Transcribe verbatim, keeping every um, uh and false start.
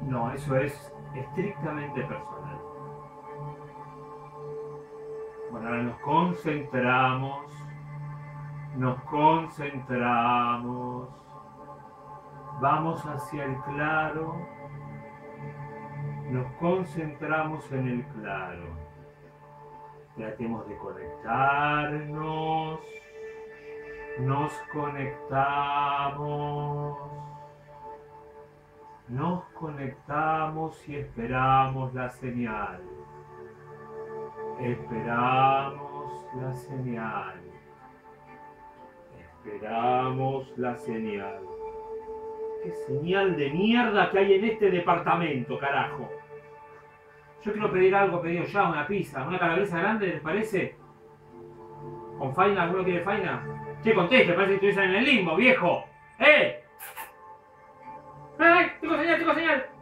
No, eso es estrictamente personal. Bueno, ahora nos concentramos, nos concentramos, vamos hacia el claro, nos concentramos en el claro. Tratemos de conectarnos, nos conectamos, nos conectamos y esperamos la señal. Esperamos la señal. Esperamos la señal. ¿Qué señal de mierda que hay en este departamento, carajo? Yo quiero pedir algo, pedido ya, una pizza, una calabresa grande, ¿les parece? ¿Con faina? ¿Alguno quiere faina? Che, conteste, parece que estuviesen en el limbo, viejo. ¡Eh! ¡Ay! ¡Tengo señal, tengo señal!